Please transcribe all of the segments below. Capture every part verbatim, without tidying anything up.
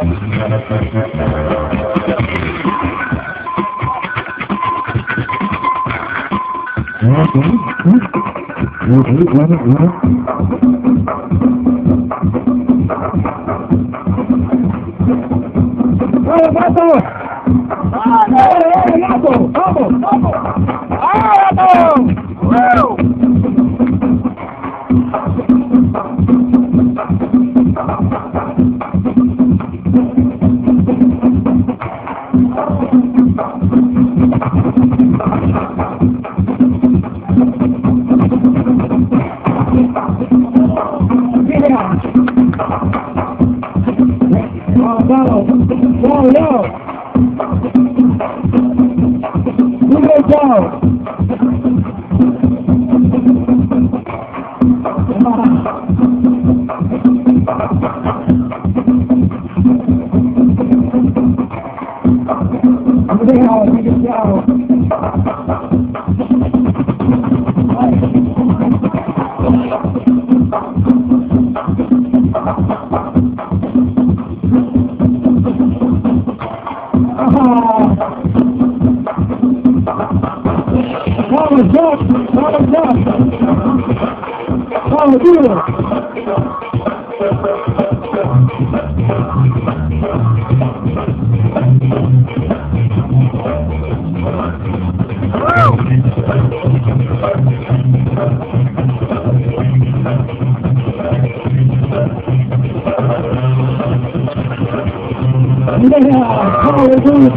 ¡Vamos, gato! ¡Vamos, gato! ¡Vamos, vamos! ¡Ah, gato! ¡Wow! Vamos, vamos, vamos. Muy chao. Vamos, Jack! Vamos, Jack! Vamos, duro! Yeah, hallelujah!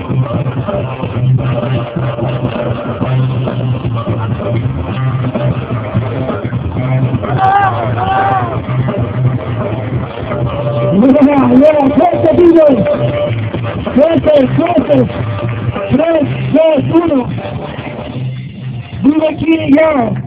Yeah, yeah, suerte, D J. Suerte, suerte. Tres, dos, uno. D J King, yeah.